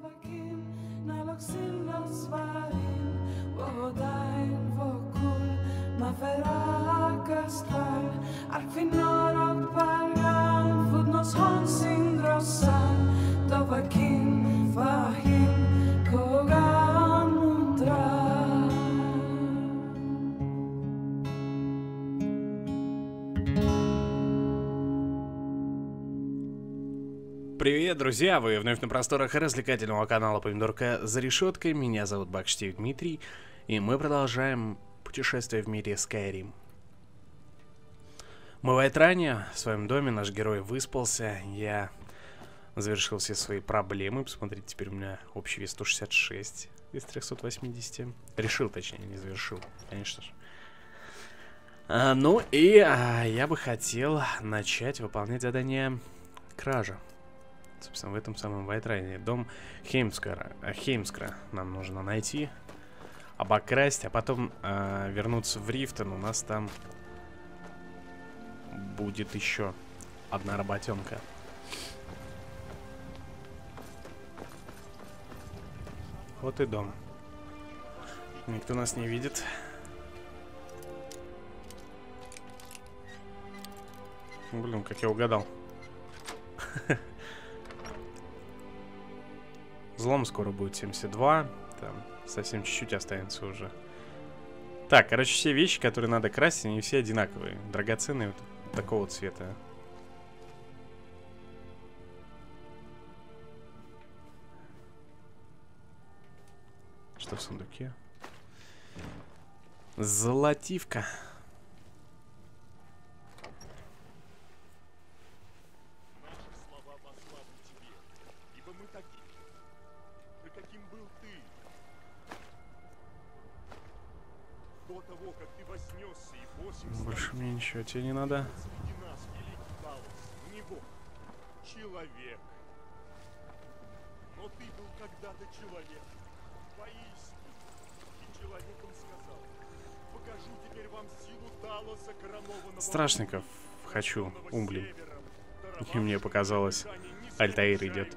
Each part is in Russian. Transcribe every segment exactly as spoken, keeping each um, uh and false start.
Привет, друзья! Вы вновь на просторах развлекательного канала Помидорка за решеткой. Меня зовут Бакштейн Дмитрий, и мы продолжаем путешествие в мире Skyrim. Мы в Айтране, в своем доме, наш герой выспался. Я завершил все свои проблемы. Посмотрите, теперь у меня общий вес сто шестьдесят шесть из трёхсот восьмидесяти. Решил, точнее, не завершил, конечно же. А, ну и а, я бы хотел начать выполнять задание кража. Собственно, в этом самом Вайтрайне. Дом Хеймскара. Хеймскара нам нужно найти, обокрасть, а потом э, вернуться в Рифтон. У нас там будет еще одна работенка. Вот и дом. Никто нас не видит. Блин, как я угадал. Взлом скоро будет семьдесят два. Там совсем чуть-чуть останется уже. Так, короче, все вещи, которые надо красить, они все одинаковые. Драгоценные, вот такого цвета. Что в сундуке? Золотивка. Больше мне ничего тебе не надо. Человек. Но ты был когда-то человек. Поистине. И человеком сказал: покажу теперь вам силу Талоса, коронованного. Страшников хочу, умблин. И мне показалось, Альтаир идет.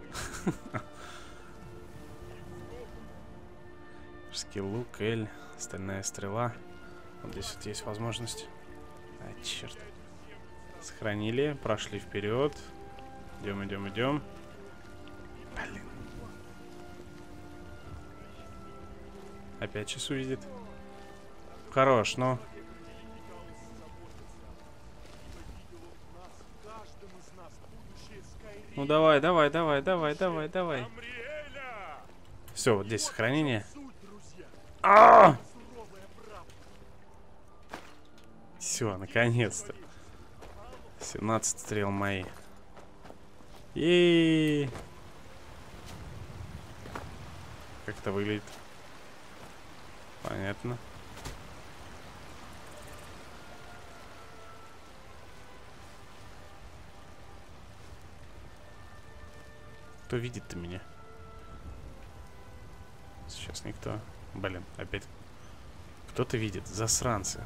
Скиллук, Эль, стальная стрела. Вот здесь вот есть возможность. А, черт. Сохранили, прошли вперед. Идем, идем, идем. Блин. Опять сейчас увидит. Хорош, но. Ну давай, давай, давай, давай, давай, давай. Все, вот здесь сохранение. А! Все, наконец-то. семнадцать стрел мои. И как это выглядит? Понятно. Кто видит-то меня? Сейчас никто. Блин, опять. Кто-то видит. Засранцы.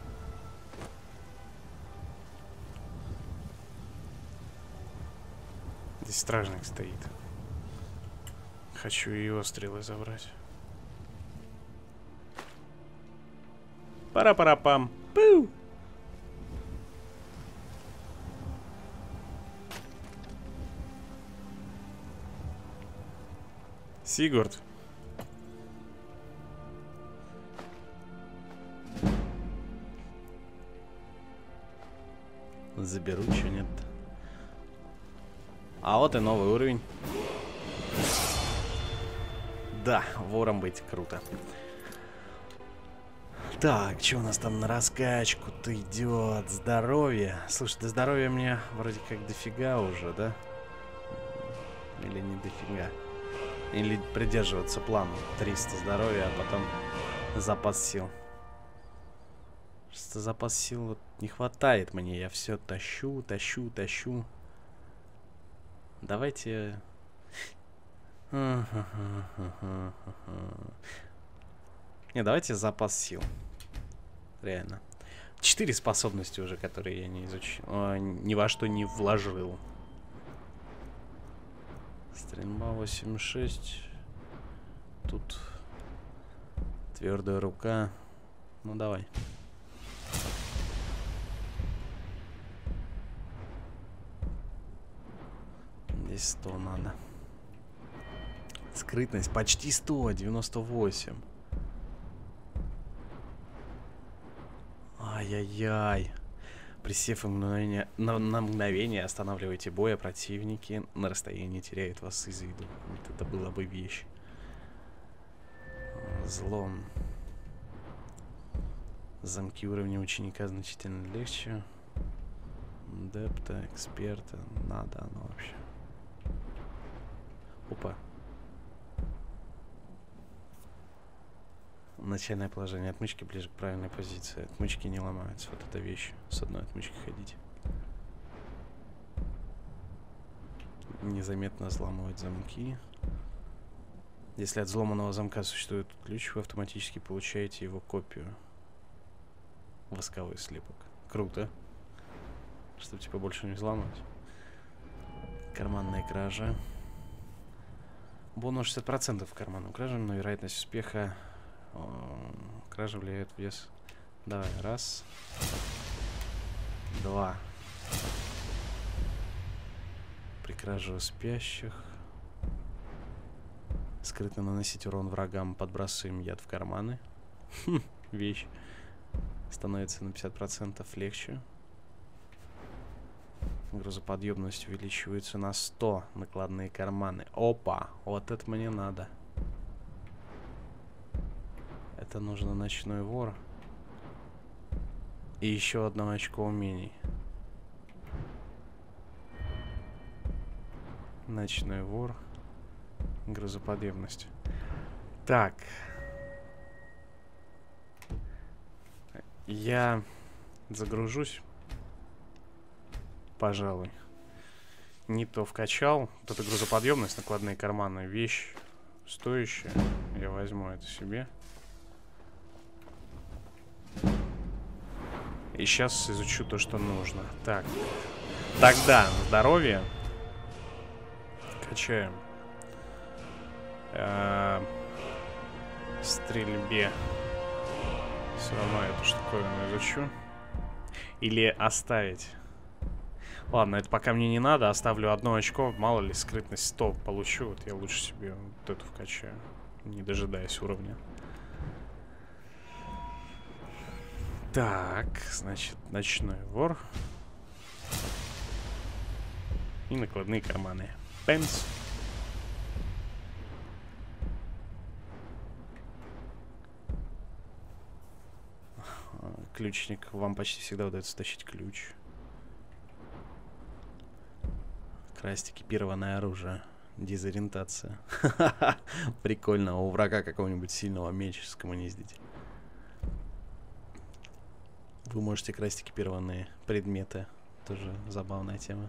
Здесь стражник стоит. Хочу его стрелы забрать. Пара-пара-пам. Пу! Сигурд. Заберу, что нет. А вот и новый уровень. Да, вором быть круто. Так, что у нас там на раскачку-то идет? Здоровье. Слушай, до здоровья мне вроде как дофига уже, да? Или не дофига? Или придерживаться плана. триста здоровья, а потом запас сил. Что запас сил вот не хватает мне. Я все тащу, тащу, тащу. Давайте... Не, давайте запас сил. Реально. Четыре способности уже, которые я не изучил. О, ни во что не вложил. Стрельба восемьдесят шесть. тут твердая рука. Ну давай. Здесь сто надо. Скрытность почти сто, девяносто восемь. Ай-яй-яй. Присев на мгновение, на, на мгновение останавливайте бой, а противники на расстоянии теряют вас из виду. Вот это была бы вещь. Злом. Замки уровня ученика значительно легче. Депта, эксперта. Надо оно вообще. Опа. Начальное положение отмычки ближе к правильной позиции. Отмычки не ломаются. Вот эта вещь. С одной отмычкой ходить. Незаметно взламывать замки. Если от взломанного замка существует ключ, вы автоматически получаете его копию. Восковой слепок. Круто. Чтобы типа больше не взламывать. Карманная кража. Бонус шестьдесят процентов карманным кражам, но вероятность успеха... Кража влияет в вес. Давай, раз. Два. При краже у спящих. Скрытно наносить урон врагам. Подбрасываем яд в карманы. Вещь. Становится на пятьдесят процентов легче. Грузоподъемность увеличивается на сто. Накладные карманы. Опа! Вот это мне надо. Это нужно ночной вор. И еще одно очко умений. Ночной вор. Грузоподъемность. Так. Я загружусь. Пожалуй. Не то вкачал. Вот эта грузоподъемность, накладные карманы. Вещь стоящая. Я возьму это себе. И сейчас изучу то, что нужно. Так. Тогда здоровье. Качаем. Э-э- стрельбе. Все равно эту штуковину изучу. Или оставить. Ладно, это пока мне не надо. Оставлю одно очко. Мало ли, скрытность сто получу. Вот я лучше себе вот эту вкачаю. Не дожидаясь уровня. Так, значит, ночной вор. И накладные карманы. Пенс. Ключник. Вам почти всегда удается тащить ключ. Красть экипированное оружие. Дезориентация. Прикольно. У врага какого-нибудь сильного меч скоммуниздить. Вы можете красть экипированные предметы. Тоже забавная тема.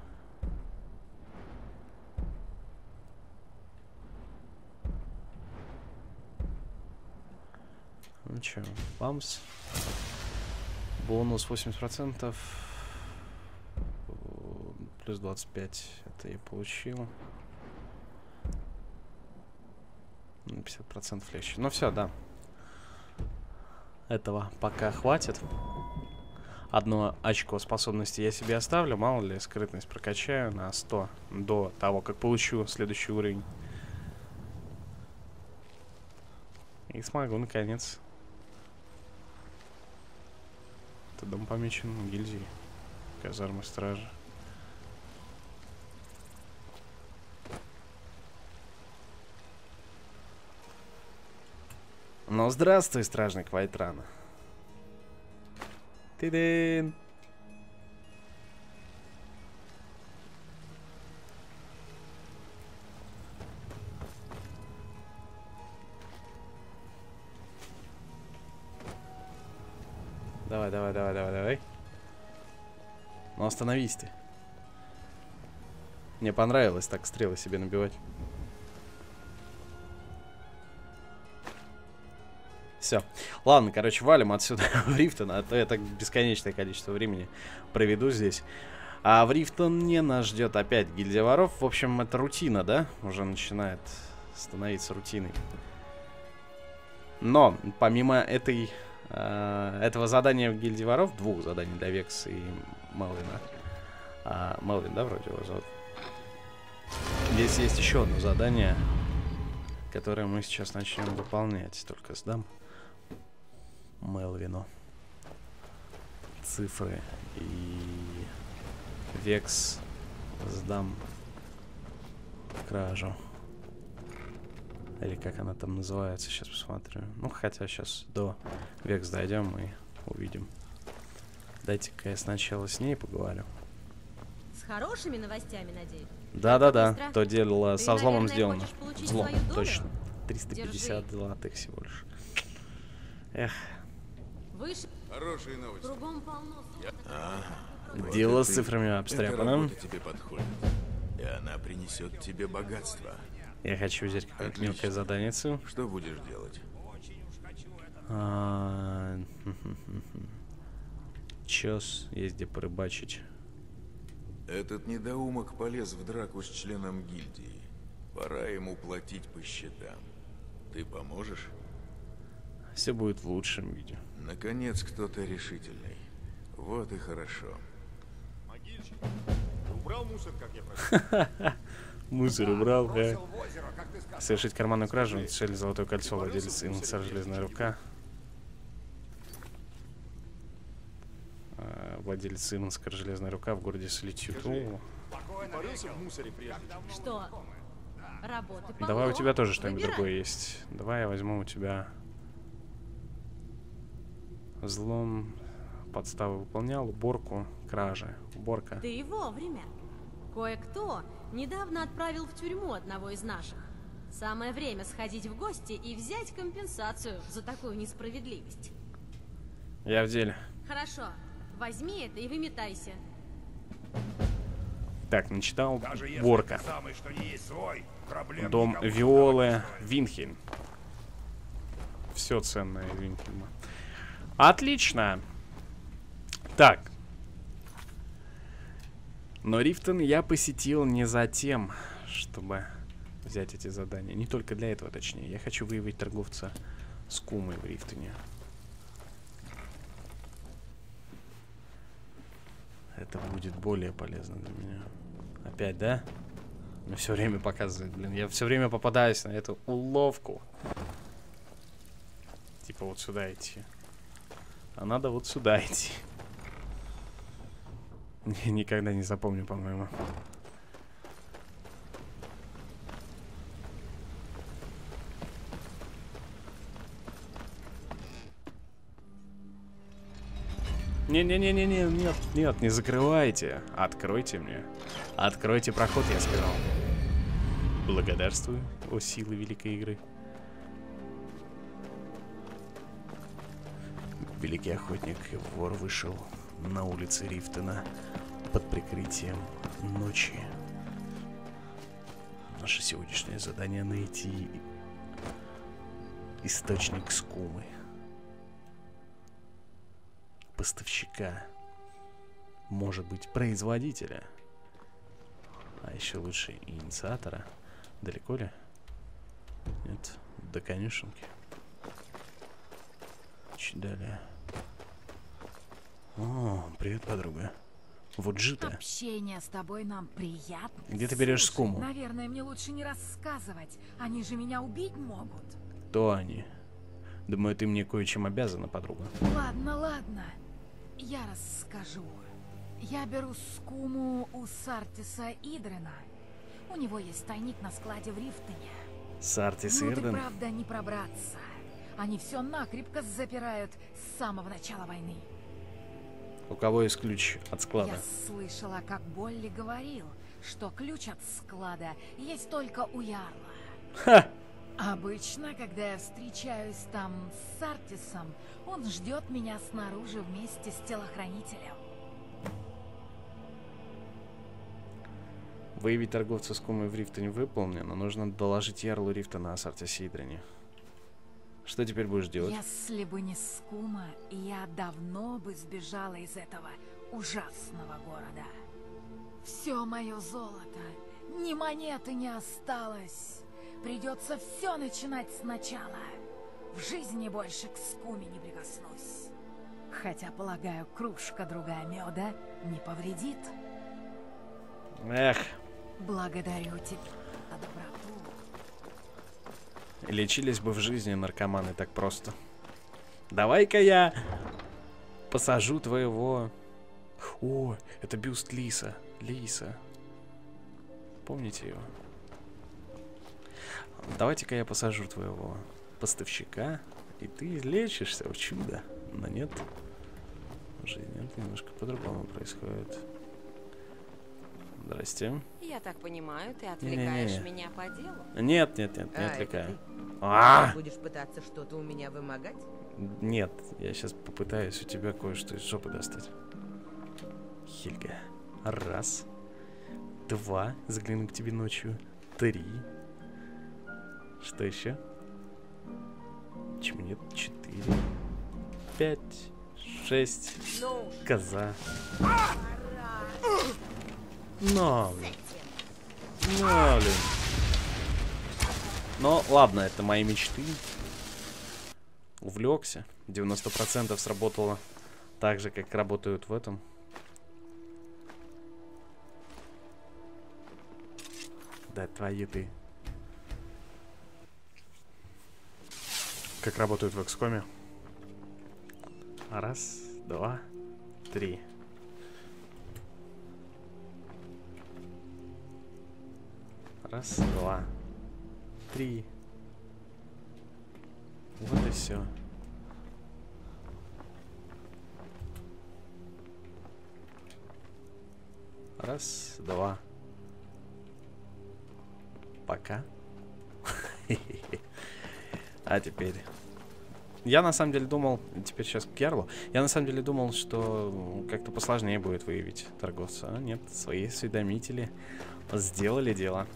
Ну чё, бамс. Бонус восемьдесят процентов. Плюс двадцать пять. Это я получил. пятьдесят процентов легче. Ну все, да. Этого пока хватит. Одно очко способности я себе оставлю. Мало ли, скрытность прокачаю на сто до того, как получу следующий уровень. И смогу, наконец. Это дом помечен гильдией. Казармы стражи. Ну, здравствуй, стражник Вайтрана. Ты-дын. Давай, давай, давай, давай, давай. Ну, остановись ты. Мне понравилось так стрелы себе набивать. Все. Ладно, короче, валим отсюда в Рифтон, а то я так бесконечное количество времени проведу здесь. А в Рифтоне нас ждет опять гильдия воров. В общем, это рутина, да? Уже начинает становиться рутиной. Но помимо этой, э, этого задания в гильдии воров, двух заданий для Векса и Мелвина, а, Мелвин, да, вроде его зовут, здесь есть еще одно задание, которое мы сейчас начнем выполнять. Только сдам Мелвину цифры и Векс сдам кражу. Или как она там называется, сейчас посмотрю. Ну, хотя сейчас до Векс дойдем и увидим. Дайте-ка я сначала с ней поговорю. С хорошими новостями, надеюсь? Да-да-да, Быстро. то дело Ты, со взломом наверное, сделано. хочешь получить Взлом, свою долю? точно. триста пятьдесят Держи. золотых всего лишь. Эх, Выше. Хорошие новости. Кругом полно. Вот дело и с ты. цифрами Эта обстряпано. работа тебе подходит. И она принесет тебе богатство. Я хочу взять какое-то Отлично. мелкое заданицу. Что будешь делать? А, Чёс, есть где порыбачить. Этот недоумок полез в драку с членом гильдии. Пора ему платить по счетам. Ты поможешь? Все будет в лучшем виде. Наконец, кто-то решительный. Вот и хорошо. Могильщик, ты убрал мусор, как я просил? Мусор убрал, да. Бросил в озеро, как ты сказал. Совершить карманную кражу, цель золотое кольцо, владелец инца, железная рука. А, Владелец инска, железная рука в городе Солитюд. О, Ты порылся в мусоре прежде? Что? Работы полно. давай у тебя тоже что-нибудь Выбирай. другое есть. Давай я возьму у тебя взлом, подставы выполнял, уборку, кражи, уборка. Ты и вовремя. Кое-кто недавно отправил в тюрьму одного из наших. Самое время сходить в гости и взять компенсацию за такую несправедливость. Я в деле. Хорошо, возьми это и выметайся. Так, начитал. Даже если Уборка. ты самый, что не есть свой, проблем Дом никому Виолы создавать не стоит. Винхельм. Все ценное из Винхельма. Отлично. Так. Но Рифтон я посетил не за тем, чтобы взять эти задания. Не только для этого, точнее. Я хочу выявить торговца с Кумой в Рифтоне. Это будет более полезно для меня. Опять, да? Мне все время показывает, блин. Я все время попадаюсь на эту уловку. Типа вот сюда идти. А надо вот сюда идти. Я никогда не запомню, по-моему. Не-не-не-не-не, нет, нет, не закрывайте. Откройте мне. Откройте проход, я сказал. Благодарствую, о силы великой игры. Великий охотник и вор вышел на улице Рифтона под прикрытием ночи. Наше сегодняшнее задание — найти источник скумы. Поставщика. Может быть, производителя. А еще лучше инициатора. Далеко ли? Нет, до конюшенки. Чуть далее. О, привет, подруга. Вот же ты. Общение с тобой нам приятно. Где ты берешь Слушай, скуму? Наверное, мне лучше не рассказывать. Они же меня убить могут. Кто они? Думаю, ты мне кое-чем обязана, подруга. Ладно, ладно. Я расскажу. Я беру скуму у Сартиса Идрена. У него есть тайник на складе в Рифтоне. Сартис Ну, ты Ирден? правда не пробраться. Они все накрепко запирают с самого начала войны. У кого есть ключ от склада? Я слышала, как Болли говорил, что ключ от склада есть только у Ярла. Ха! Обычно, когда я встречаюсь там с Сартисом, он ждет меня снаружи вместе с телохранителем. Выявить торговца с кумой в Рифтоне выполнено. Нужно доложить Ярлу Рифтона о Сартисе Идрене. Что теперь будешь делать? Если бы не скума, я давно бы сбежала из этого ужасного города. Все мое золото, ни монеты не осталось. Придется все начинать сначала. В жизни больше к скуме не прикоснусь. Хотя, полагаю, кружка другая меда не повредит. Эх. Благодарю тебя за доброту. Лечились бы в жизни наркоманы так просто. Давай-ка я посажу твоего... О, это бюст Лиса. Лиса. Помните его? Давайте-ка я посажу твоего поставщика, и ты излечишься, о чудо. Но нет. В жизни это немножко по-другому происходит. Здрасте. Я так понимаю, ты отвлекаешь Не-не-не. меня по делу? Нет, нет, нет, не А, отвлекаю. это ты? А! Будешь пытаться что-то у меня вымогать? Нет, я сейчас попытаюсь у тебя кое-что из жопы достать. Хельга. Раз. Два. Загляну к тебе ночью. Три. Что еще? Почему нет? Четыре. Пять. Шесть. Ну уж. Коза. Но, блин. Ну, блин. Ну, ладно, это мои мечты. Увлекся. девяносто процентов сработало так же, как работают в этом. Да, твои ты. Как работают в икс коме. Раз, два, три. Раз, два, три. Вот и все. Раз, два. Пока. А теперь... Я на самом деле думал... Теперь сейчас к Ярлу. Я на самом деле думал, что как-то посложнее будет выявить торговца. А нет, свои осведомители сделали дело.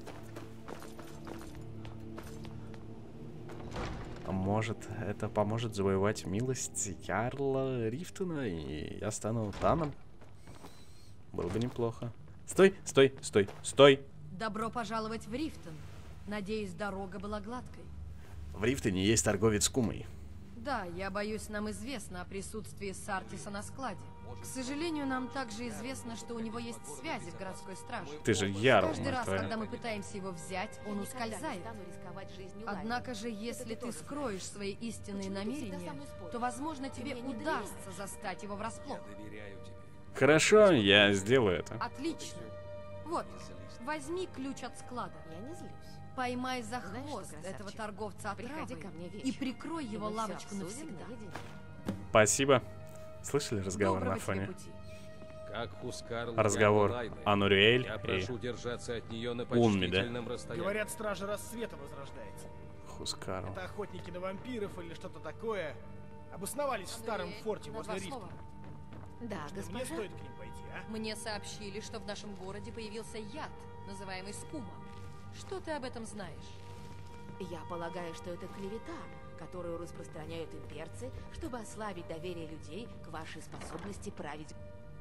Может, это поможет завоевать милость Ярла Рифтона, и я стану Таном? Было бы неплохо. Стой, стой, стой, стой! Добро пожаловать в Рифтон. Надеюсь, дорога была гладкой. В Рифтоне есть торговец кумой. Да, я боюсь, нам известно о присутствии Сартиса на складе. К сожалению, нам также известно, что у него есть связи в городской страже. Ты же Ярл, Каждый мать раз, твою. когда мы пытаемся его взять, он ускользает. Однако же, если ты скроешь свои истинные намерения, то, возможно, тебе удастся застать его врасплох. Хорошо, я сделаю это. Отлично. Вот, возьми ключ от склада. Я не злюсь. Поймай за Знаешь хвост что, красавчик, этого торговца приходи отравой ко мне и вечером, прикрой его и мы всё лавочку обсудим навсегда. наедине. Спасибо. Слышали разговор Доброго на тебе фоне? пути. Как Хускарл Разговор Лайны. Ануриэль Я и прошу держаться от нее на Унми, да? почтительном расстоянии. Говорят, стража рассвета возрождается. Хускарл. Это охотники на вампиров или что-то такое. Обосновались в старом Андрей, форте на возле два Рифта. слова. Да, Мне госпожа. стоит к ним пойти, а? Мне сообщили, что в нашем городе появился яд, называемый скума. Что ты об этом знаешь? Я полагаю, что это клевета, которую распространяют имперцы, чтобы ослабить доверие людей к вашей способности править.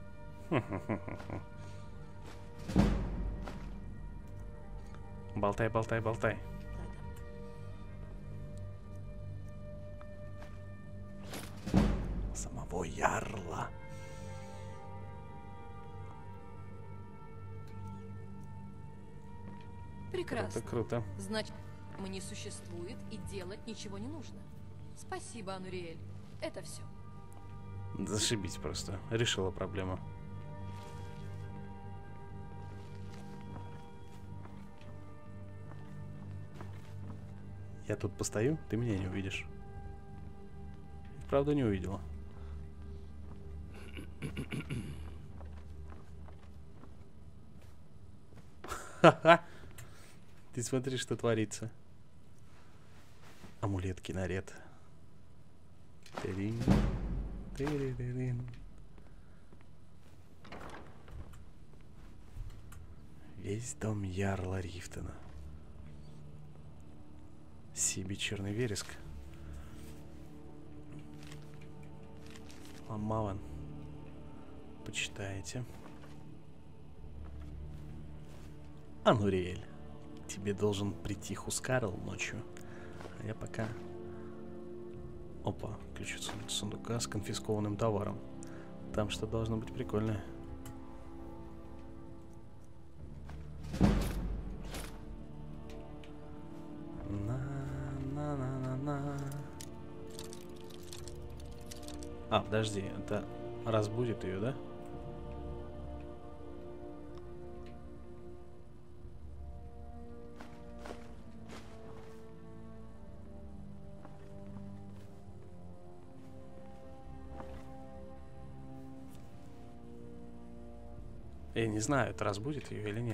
Болтай, болтай, болтай. Самого Ярла. Прекрасно. Это круто. Значит, мы не существует и делать ничего не нужно. Спасибо, Ануриэль. Это все. Зашибись просто. Решила проблему. Я тут постою, ты меня не увидишь. Правда, не увидела. Ха-ха! Ты смотри, что творится. Амулет кинарет. Тырин, тырырырын. Весь дом Ярла Рифтона. Сиби черный вереск. Ламаван. Почитаете. Ануриэль. тебе должен прийти Хускарл ночью. А я пока... Опа, ключ от сундука с конфискованным товаром. Там что должно быть прикольное. На-на-на-на-на. А, подожди, это разбудит ее, да? Я не знаю, это разбудит ее или нет.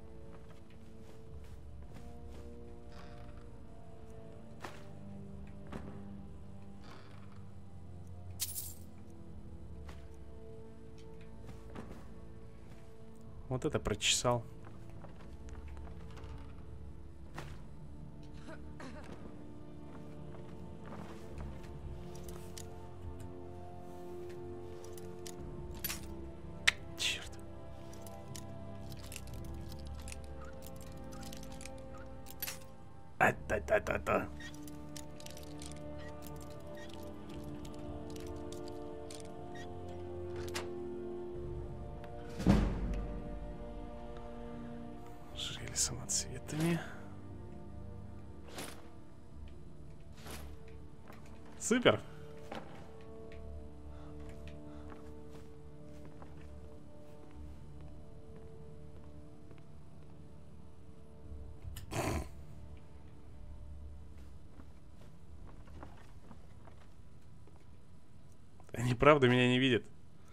Вот это прочесал. Черт. А-та-та-та-та. Самоцветами. Супер. Они правда меня не видят.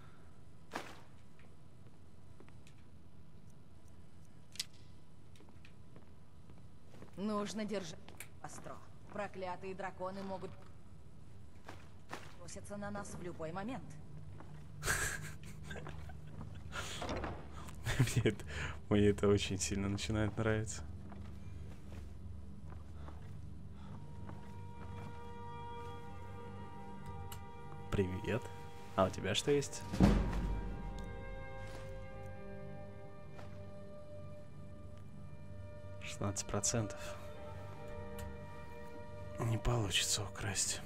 Нужно держать остро. Проклятые драконы могут броситься на нас в любой момент. Мне это, мне это очень сильно начинает нравиться. Привет. А у тебя что есть? шестнадцать процентов. Не получится украсть.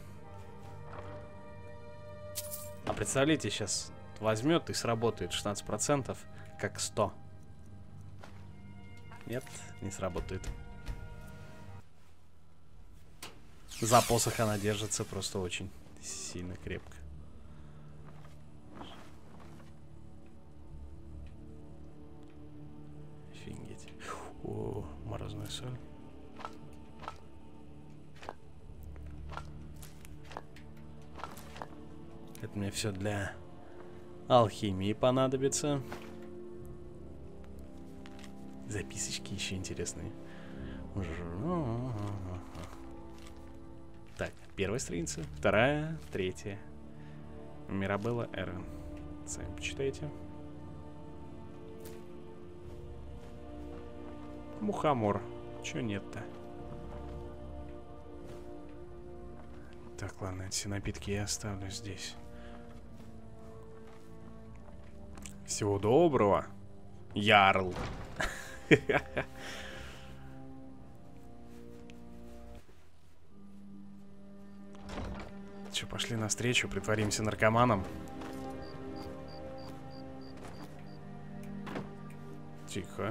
А представляете, сейчас возьмет и сработает шестнадцать процентов, как сто. Нет, не сработает. За посох она держится просто очень сильно крепко. Офигеть. О, морозная соль. Это мне все для алхимии понадобится. Записочки еще интересные. Так, первая страница, вторая, третья. Мирабелла Эрен. Сами почитайте. Мухомор. Чё нет-то? Так, ладно, эти напитки я оставлю здесь. Всего доброго, Ярл. Че, пошли навстречу, притворимся наркоманом. Тихо.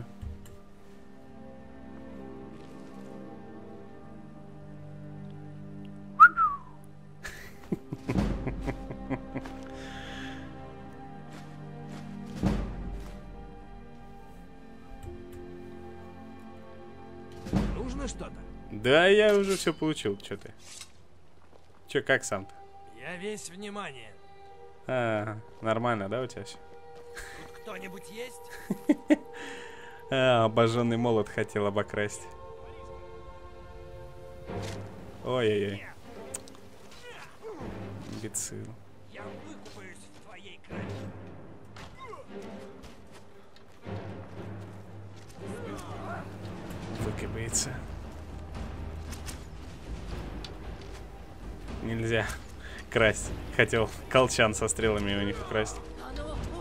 Нужно что-то? Да, я уже все получил. Че ты? Че, как сам-то? Я весь внимание. А, нормально, да, у тебя все? Тут кто-нибудь есть? А, обожженный молот хотел обокрасть. Ой-ой-ой. Имбецил. Я выкупаюсь в твоей крови. Выкипается. Нельзя красть. Хотел колчан со стрелами у них украсть.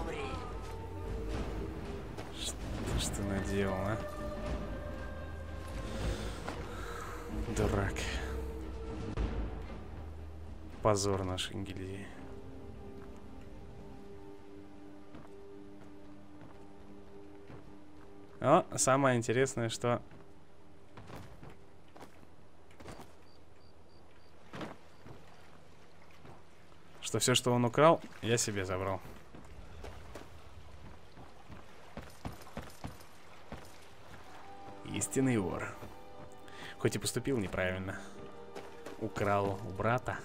Что ж ты наделал, а? Дурак. Позор нашей гильдии. О, самое интересное, что... Что все, что он украл, я себе забрал. Истинный вор. Хоть и поступил неправильно. Украл у брата.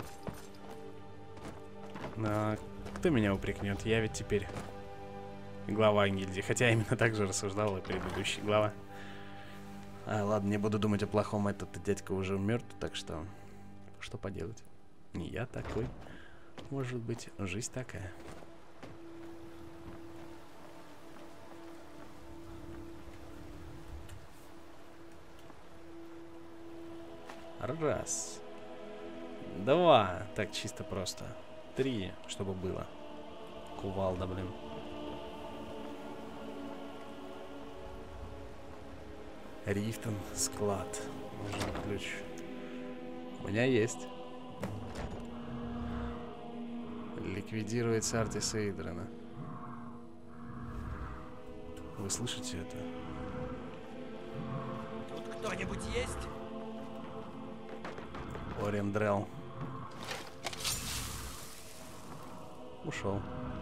Но кто меня упрекнет? Я ведь теперь глава гильдии. Хотя именно так же рассуждал и предыдущий глава. А, ладно, не буду думать о плохом. Этот дядька уже мертв, так что... Что поделать? Не я такой. Может быть, жизнь такая. Раз. Два. Так, чисто просто. Три, чтобы было. Кувалда, блин. Рифтон, склад. Нужен ключ. У меня есть. Ликвидировать Сартиса Идрена. Вы слышите это? Тут кто-нибудь есть? Орендрел. Ушел.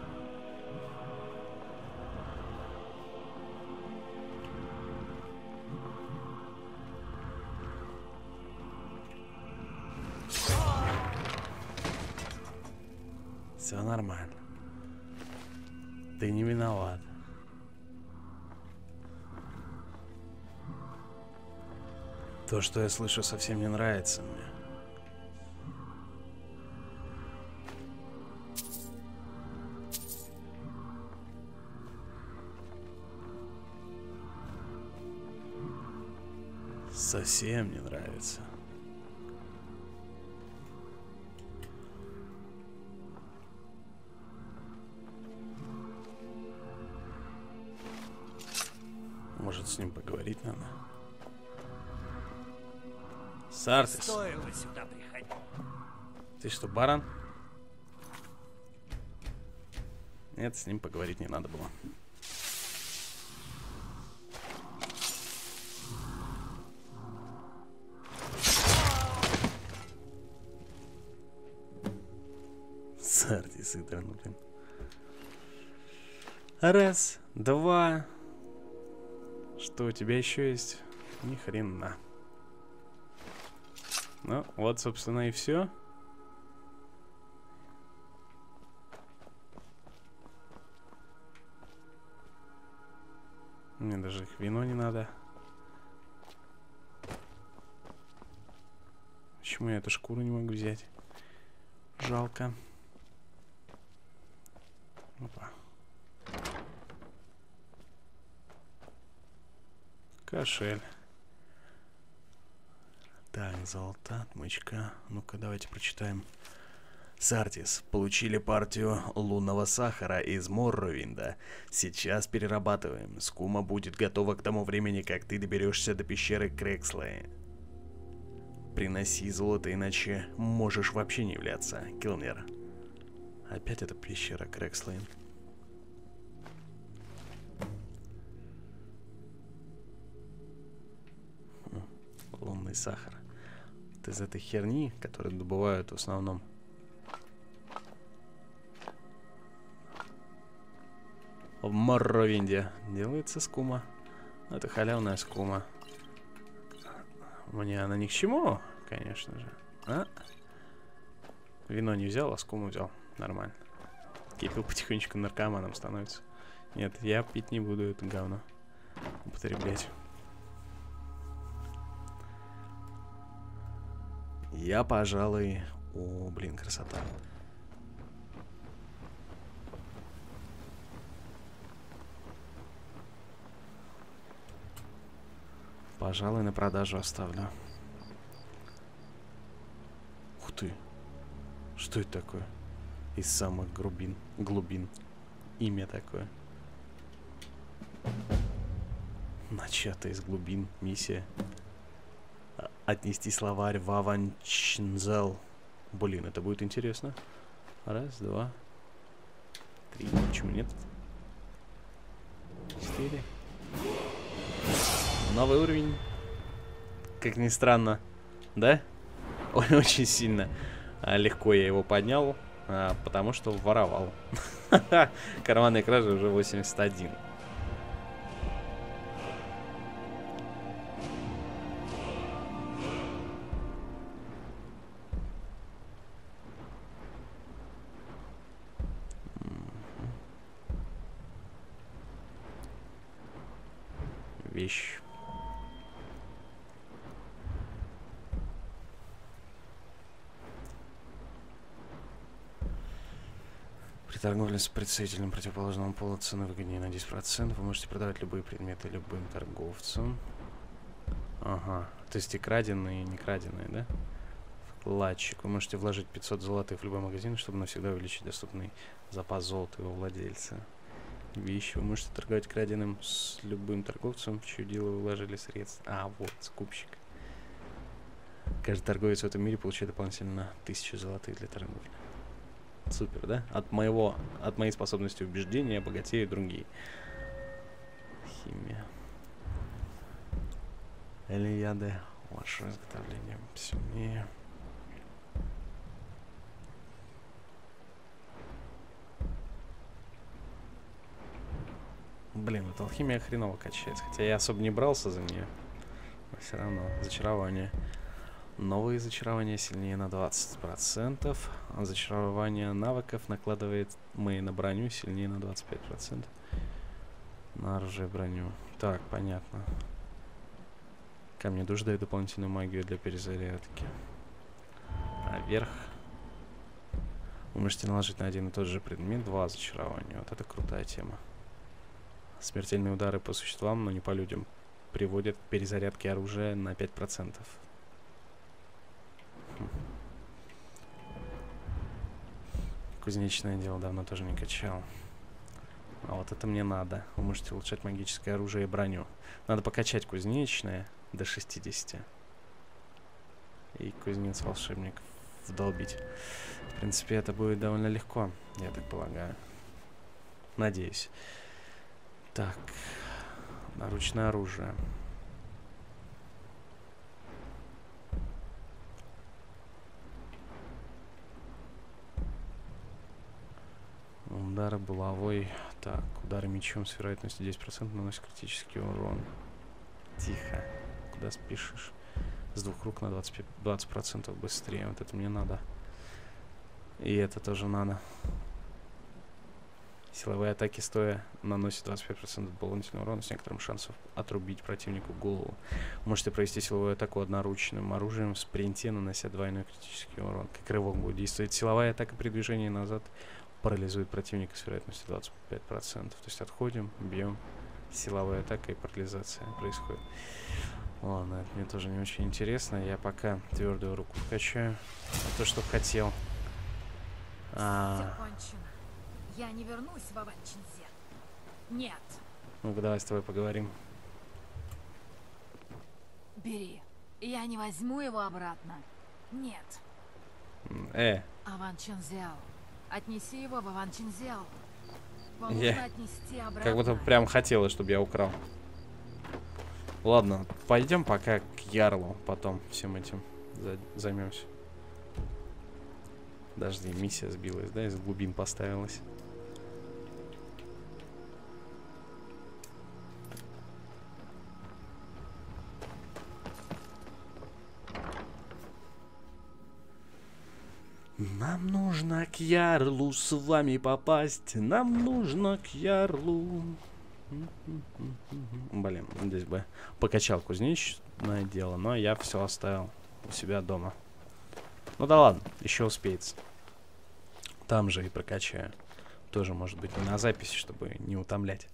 Все нормально. Ты не виноват. То, что я слышу, совсем не нравится мне. Совсем не нравится. Может, с ним поговорить надо? Сартис. Стоило сюда приходить. Ты что, баран? Нет, с ним поговорить не надо было. Сартис, Идрен, блин. Раз, два. Что у тебя еще есть? Ни хрена. Ну, вот, собственно, и все. Мне даже их вино не надо. Почему я эту шкуру не могу взять? Жалко. Опа. Кошель. Так, золото, отмычка. Ну-ка, давайте прочитаем. Сартис, получили партию лунного сахара из Морровинда. Сейчас перерабатываем. Скума будет готова к тому времени, как ты доберешься до пещеры Крекслей. Приноси золото, иначе можешь вообще не являться. Килнер. Опять эта пещера Крекслейн. Лунный сахар. Вот из этой херни, которую добывают в основном. В Морровинде делается скума. Это халявная скума. Мне она ни к чему, конечно же. А? Вино не взял, а скуму взял. Нормально. Кипел потихонечку наркоманом становится. Нет, я пить не буду это говно. Употреблять. Я, пожалуй... О, блин, красота. Пожалуй, на продажу оставлю. Ух ты. Что это такое? Из самых глубин. Глубин. Имя такое. Начато из глубин. Миссия. Отнести словарь в Аванчнзел. Блин, это будет интересно. Раз, два, три. Почему нет? Четыре. Новый уровень. Как ни странно. Да? Ой, очень сильно. А, легко я его поднял. А, потому что воровал. Карманные кражи уже восемьдесят один. Вещь. При торговле с представителем противоположного пола цены выгоднее на десять процентов. Вы можете продавать любые предметы любым торговцам. Ага. То есть и краденые, и не краденые, да? Вкладчик. Вы можете вложить пятьсот золотых в любой магазин, чтобы навсегда увеличить доступный запас золота его владельца. Вещи. Вы можете торговать краденым с любым торговцем, в чье дело вы вложили средства. А, вот, скупщик. Каждый торговец в этом мире получает дополнительно тысячу золотых для торговли. Супер, да? От моего, от моей способности убеждения богатеют другие. Химия. Элияды. Ваше изготовление сильнее. Блин, эта алхимия хреново качается. Хотя я особо не брался за нее. Но все равно. Зачарование. Новые зачарования сильнее на двадцать процентов. А зачарование навыков накладывает мы на броню сильнее на двадцать пять процентов. На оружие броню. Так, понятно. Камни душ дают дополнительную магию для перезарядки. А вверх вы можете наложить на один и тот же предмет два зачарования. Вот это крутая тема. Смертельные удары по существам, но не по людям, приводят к перезарядке оружия на пять процентов. Хм. Кузнечное дело давно тоже не качал. А вот это мне надо. Вы можете улучшать магическое оружие и броню. Надо покачать кузнечное до шестидесяти. И кузнец-волшебник вдолбить. В принципе, это будет довольно легко, я так полагаю. Надеюсь. Так. Наручное оружие. Удары булавой. Так, удары мечом с вероятностью десять процентов наносит критический урон. Тихо. Куда спешишь? С двух рук на двадцать процентов быстрее. Вот это мне надо. И это тоже надо. Силовые атаки стоя наносят двадцать пять процентов дополнительного урона с некоторым шансом отрубить противнику голову. Можете провести силовую атаку одноручным оружием в спринте, нанося двойной критический урон. Как рывок будет действовать. Силовая атака при движении назад парализует противника с вероятностью двадцать пять процентов. То есть отходим, бьем. Силовая атака и парализация происходит. Ладно, это мне тоже не очень интересно. Я пока твердую руку качаю. А то, что хотел. А... Я не вернусь в Аванчнзел. Нет. Ну-ка, давай с тобой поговорим. Бери. Я не возьму его обратно. Нет. Э. Аванчнзел. Отнеси его в Аванчнзел. Вам я... нужно отнести обратно. Как будто прям хотела, чтобы я украл. Ладно, пойдем пока к Ярлу. Потом всем этим за... займемся. Подожди, миссия сбилась, да? Из глубин поставилась. Нам нужно к Ярлу с вами попасть. Нам нужно к Ярлу. Блин, здесь бы покачал кузнечное дело, но я все оставил у себя дома. Ну да ладно, еще успеется. Там же и прокачаю. Тоже может быть не на записи, чтобы не утомлять.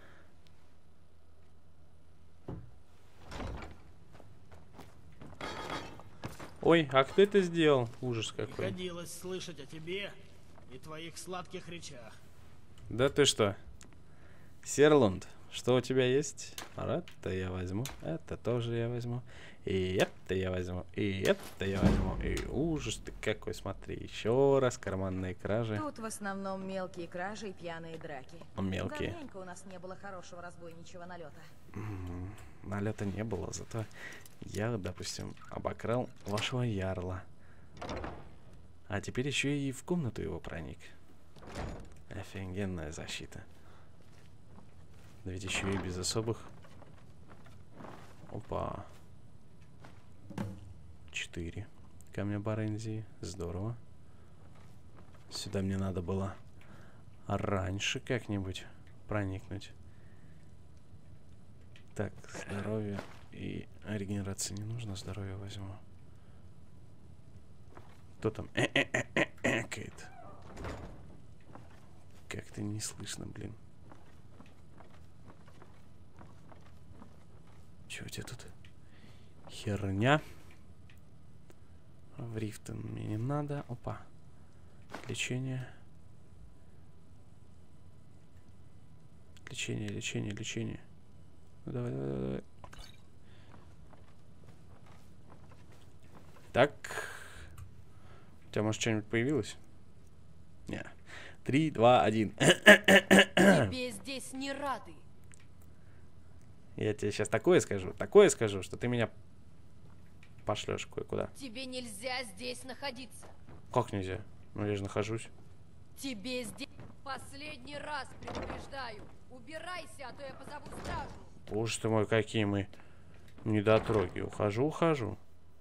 Ой, а кто это сделал? Ужас какой. Приходилось слышать о тебе и твоих сладких речах. Да ты что? Серлунд, Что у тебя есть? Это я возьму. Это тоже я возьму. И это я возьму. И это я возьму. И ужас ты какой, смотри. Еще раз карманные кражи. Тут в основном мелкие кражи и пьяные драки. Мелкие. Давненько у нас не было хорошего разбойничьего налета. М-м, налета не было, зато я, допустим, обокрал вашего ярла. А теперь еще и в комнату его проник. Офигенная защита. Да ведь еще и без особых. Опа. Четыре камня Барензии. Здорово. Сюда мне надо было раньше как-нибудь проникнуть. Так, здоровье и регенерации не нужно. Здоровье возьму. Кто там? Экает. Как-то не слышно, блин. Че у тебя тут? Херня. В Рифтон мне не надо. Опа. Лечение. Лечение, лечение, лечение. Ну, давай, давай, давай, давай. Так. У тебя, может, что-нибудь появилось? Не. Три, два, один. Тебе здесь не рады. Я тебе сейчас такое скажу, такое скажу, что ты меня пошлешь кое-куда. Тебе нельзя здесь находиться. Как нельзя? Ну я же нахожусь. Тебе здесь... Последний раз предупреждаю. Убирайся, а то я позову стражу. Боже ты мой, какие мы недотроги. Ухожу, ухожу.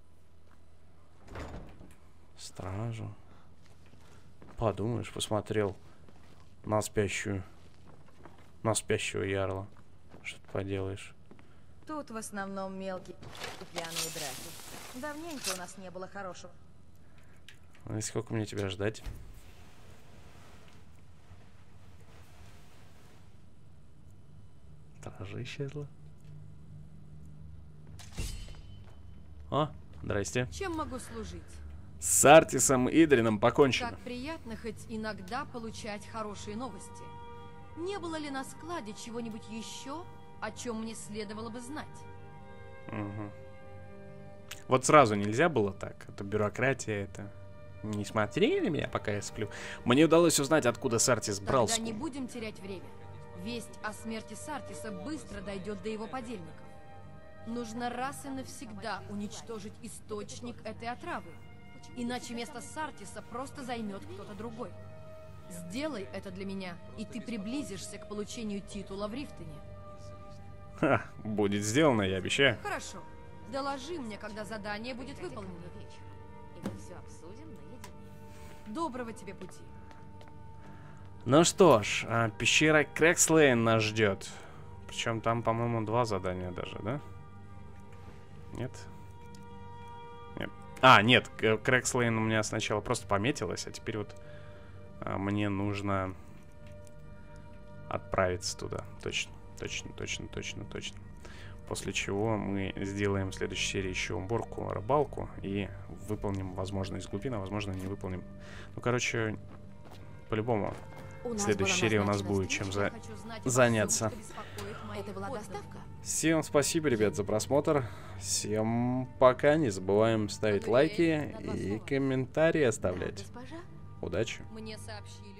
Стражу. Подумаешь, посмотрел на спящую. На спящего ярла. Что ты поделаешь? Тут в основном мелкие и пьяные драки. Давненько у нас не было хорошего. Ну и сколько мне тебя ждать? Стража исчезла. О, здрасте. Чем могу служить? С Артисом Идрином покончено. Как приятно хоть иногда получать хорошие новости. Не было ли на складе чего-нибудь еще, о чем мне следовало бы знать? Угу. Вот сразу нельзя было так. Это бюрократия, это... Не смотрели меня, пока я сплю. Мне удалось узнать, откуда Сартис брал. Тогда не будем терять время. Весть о смерти Сартиса быстро дойдет до его подельников. Нужно раз и навсегда уничтожить источник этой отравы. Иначе место Сартиса просто займет кто-то другой. Сделай это для меня, и ты приблизишься к получению титула в Рифтоне. Ха, будет сделано, я обещаю. Хорошо. Доложи мне, когда задание будет выполнено. И мы все обсудим наедине. Доброго тебе пути. Ну что ж, а, пещера Крэкслейн нас ждет. Причем там, по-моему, два задания даже, да? Нет? Нет. А, нет, Крэкслейн у меня сначала просто пометилось, а теперь вот а, мне нужно отправиться туда. Точно, точно, точно, точно, точно. После чего мы сделаем в следующей серии еще уборку, рыбалку и выполним, возможно, из глубины, а возможно, не выполним. Ну, короче, по-любому, в следующей серии у нас будет чем за... заняться. Это была доставка? Всем спасибо, ребят, за просмотр. Всем пока. Не забываем ставить лайки и комментарии оставлять. Удачи. Мне сообщили.